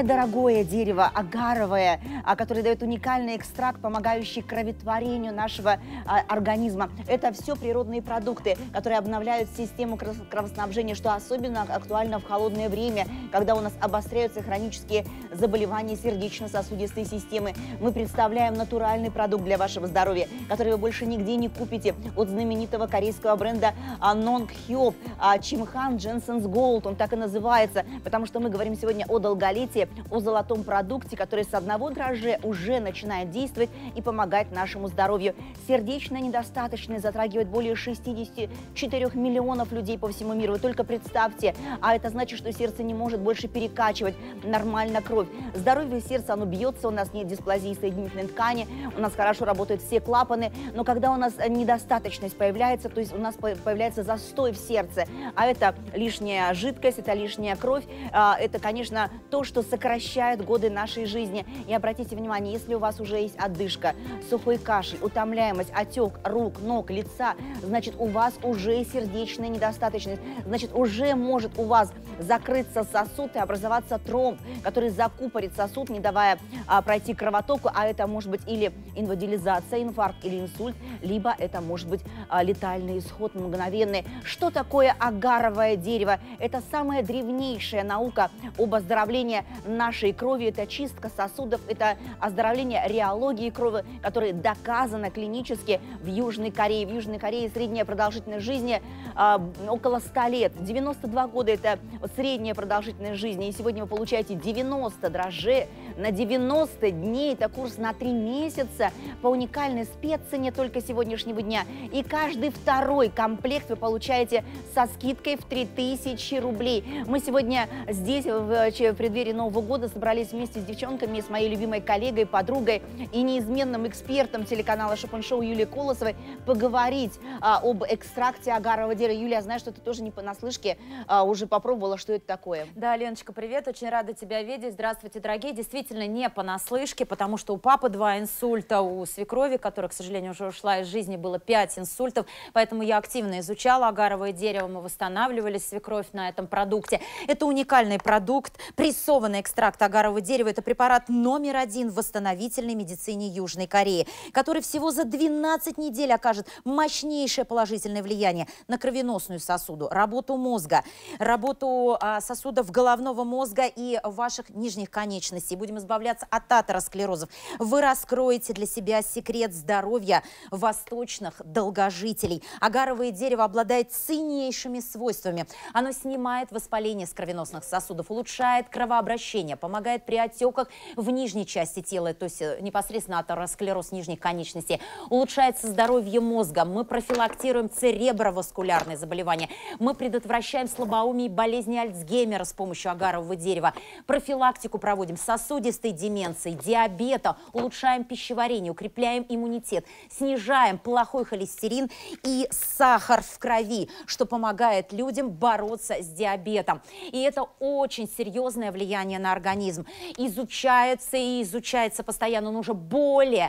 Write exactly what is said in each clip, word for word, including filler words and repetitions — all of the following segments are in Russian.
самое дорогое дерево, агаровое, которое дает уникальный экстракт, помогающий кроветворению нашего организма. Это все природные продукты, которые обновляют систему кровоснабжения, что особенно актуально в холодное время, когда у нас обостряются хронические заболевания сердечно-сосудистой системы. Мы представляем натуральный продукт для вашего здоровья, который вы больше нигде не купите, от знаменитого корейского бренда Nong Hyop, Chimhan Jensen's Gold, он так и называется, потому что мы говорим сегодня о долголетии, о золотом продукте, который с одного дрожжа уже начинает действовать и помогать нашему здоровью. Сердечная недостаточность затрагивает более шестидесяти четырёх миллионов людей по всему миру. Вы только представьте, а это значит, что сердце не может больше перекачивать нормально кровь. Здоровье сердца, оно бьется, у нас нет дисплазии соединительной ткани, у нас хорошо работают все клапаны, но когда у нас недостаточность появляется, то есть у нас появляется застой в сердце, а это лишняя жидкость, это лишняя кровь, это, конечно, то, что сокращает годы нашей жизни. И обратите внимание, если у вас уже есть одышка, сухой кашель, утомляемость, отек рук, ног, лица, значит, у вас уже сердечная недостаточность, значит, уже может у вас закрыться сосуд и образоваться тромб, который закупорит сосуд, не давая а, пройти кровотоку, а это может быть или инвалидизация, инфаркт или инсульт, либо это может быть а, летальный исход мгновенный. Что такое агаровое дерево? Это самая древнейшая наука об оздоровлении нашей крови, это чистка сосудов, это оздоровление реологии крови, которое доказано клинически в Южной Корее. В Южной Корее средняя продолжительность жизни а, около ста лет. девяносто два года это средняя продолжительность жизни. И сегодня вы получаете девяносто дрожжей на девяносто дней. Это курс на три месяца по уникальной спеццене только сегодняшнего дня. И каждый второй комплект вы получаете со скидкой в три тысячи рублей. Мы сегодня здесь в преддверии Нового года собрались вместе с девчонками, с моей любимой коллегой, подругой и неизменным экспертом телеканала Шопен Шоу Юлией Колосовой поговорить а, об экстракте агарового дерева. Юлия, я знаю, что ты тоже не понаслышке а, уже попробовала, что это такое. Да, Леночка, привет, очень рада тебя видеть. Здравствуйте, дорогие. Действительно, не понаслышке, потому что у папы два инсульта, у свекрови, которая, к сожалению, уже ушла из жизни, было пять инсультов, поэтому я активно изучала агаровое дерево, мы восстанавливали свекровь на этом продукте. Это уникальный продукт, прессованный экстракт агарового дерева. Это препарат номер один в восстановительной медицине Южной Кореи, который всего за двенадцать недель окажет мощнейшее положительное влияние на кровеносную сосуду, работу мозга, работу а, сосудов головного мозга и ваших нижних конечностей. Будем избавляться от атеросклерозов. Вы раскроете для себя секрет здоровья восточных долгожителей. Агаровое дерево обладает ценнейшими свойствами. Оно снимает воспаление с кровеносных сосудов, улучшает кровообращение, помогает при отеках в нижней части тела, то есть непосредственно атеросклероз нижних конечностей, улучшается здоровье мозга. Мы профилактируем цереброваскулярные заболевания. Мы предотвращаем слабоумие и болезни Альцгеймера с помощью агарового дерева. Профилактику проводим сосудистой деменции, диабета, улучшаем пищеварение, укрепляем иммунитет, снижаем плохой холестерин и сахар в крови, что помогает людям бороться с диабетом. И это очень серьезное влияние на организм. Изучается и изучается постоянно, но уже более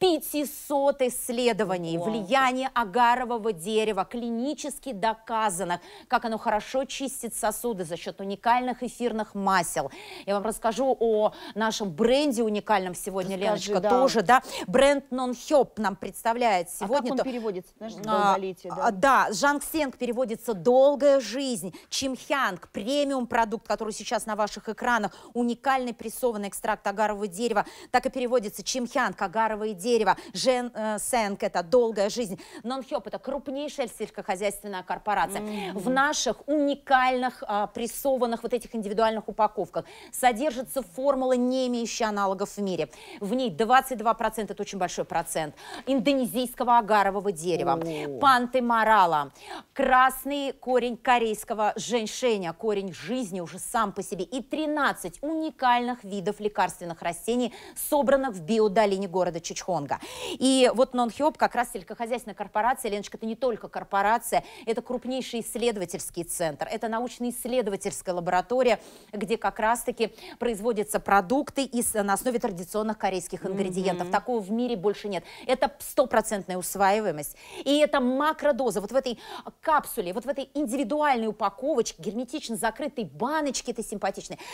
пятисот исследований. Влияние агарового дерева клинически доказано, как оно хорошо чистит сосуды за счет уникальных эфирных масел. Я вам расскажу о нашем бренде уникальном сегодня, Расскажи, Леночка, да. тоже, да. Бренд Nong Hyop нам представляет сегодня. А как он то, переводится? Знаешь, долголетие, а, да? Да, Жангсенг переводится «долгая жизнь». Чимхянг, премиум продукт, который сейчас на ваших экранах, уникальный прессованный экстракт агарового дерева, так и переводится Чимхянг, агаровое дерево. Жэнсэнг – это долгая жизнь. Nong Hyop – это крупнейшая сельскохозяйственная корпорация. Mm-hmm. В наших уникальных а, прессованных вот этих индивидуальных упаковках содержится формула, не имеющая аналогов в мире. В ней двадцать два процента, это очень большой процент, индонезийского агарового дерева, oh. панты морала, красный корень корейского женьшеня, корень жизни уже сам по себе, и тринадцать уникальных видов лекарственных растений, собранных в биодолине города Чичхонга. И вот Nong Hyop, как раз сельскохозяйственная корпорация, Леночка, это не только корпорация, это крупнейший исследовательский центр, это научно-исследовательская лаборатория, где как раз-таки производятся продукты из, на основе традиционных корейских ингредиентов. Mm-hmm. Такого в мире больше нет. Это стопроцентная усваиваемость. И это макродоза. Вот в этой капсуле, вот в этой индивидуальной упаковочке, герметично закрытой баночке этой симпатичной, находится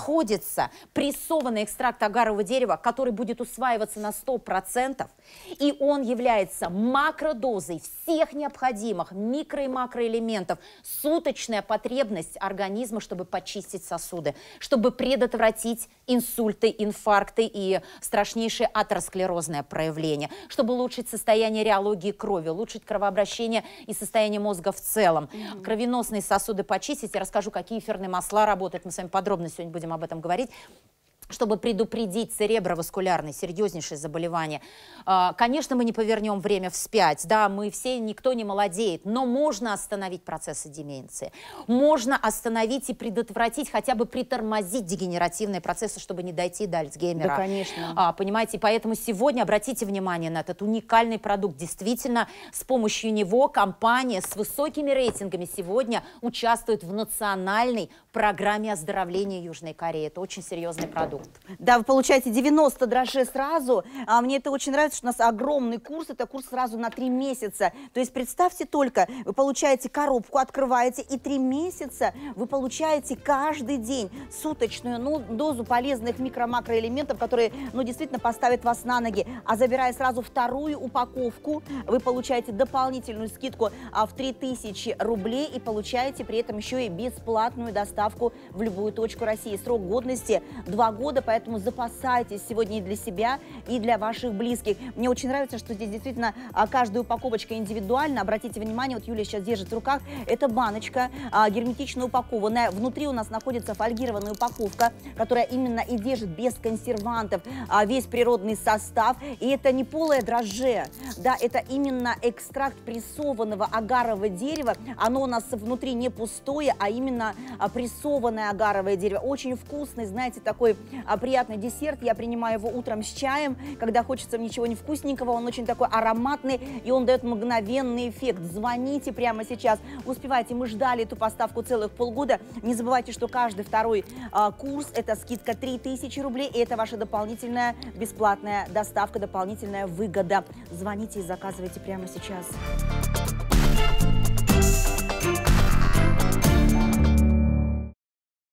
находится прессованный экстракт агарового дерева, который будет усваиваться на сто процентов, и он является макродозой всех необходимых микро- и макроэлементов, суточная потребность организма, чтобы почистить сосуды, чтобы предотвратить инсульты, инфаркты и страшнейшее атеросклерозное проявление, чтобы улучшить состояние реологии крови, улучшить кровообращение и состояние мозга в целом, mm-hmm. кровеносные сосуды почистить. Я расскажу, какие эфирные масла работают. Мы с вами подробно сегодня будем об этом говорить, чтобы предупредить цереброваскулярные, серьезнейшие заболевания. Конечно, мы не повернем время вспять, да, мы все, никто не молодеет, но можно остановить процессы деменции, можно остановить и предотвратить, хотя бы притормозить дегенеративные процессы, чтобы не дойти до Альцгеймера. Да, конечно. А, понимаете, поэтому сегодня обратите внимание на этот уникальный продукт. Действительно, с помощью него компания с высокими рейтингами сегодня участвует в национальной программе оздоровления Южной Кореи. Это очень серьезный продукт. Да, вы получаете девяносто дрожжей сразу. А мне это очень нравится, что у нас огромный курс. Это курс сразу на три месяца. То есть представьте только, вы получаете коробку, открываете, и три месяца вы получаете каждый день суточную ну, дозу полезных микро-макроэлементов, которые ну, действительно поставят вас на ноги. А забирая сразу вторую упаковку, вы получаете дополнительную скидку а, в три тысячи рублей и получаете при этом еще и бесплатную доставку в любую точку России. Срок годности два года. Поэтому запасайтесь сегодня и для себя, и для ваших близких. Мне очень нравится, что здесь действительно каждая упаковочка индивидуальна. Обратите внимание, вот Юлия сейчас держит в руках, это баночка а, герметично упакованная. Внутри у нас находится фольгированная упаковка, которая именно и держит без консервантов а, весь природный состав. И это не полое дрожже, да, это именно экстракт прессованного агарового дерева. Оно у нас внутри не пустое, а именно а, прессованное агаровое дерево. Очень вкусный, знаете, такой а, приятный десерт. Я принимаю его утром с чаем, когда хочется ничего не вкусненького. Он очень такой ароматный, и он дает мгновенный эффект. Звоните прямо сейчас. Успевайте, мы ждали эту поставку целых полгода. Не забывайте, что каждый второй а, курс – это скидка три тысячи рублей, и это ваша дополнительная бесплатная доставка, дополнительная выгода. Звоните и заказывайте прямо сейчас.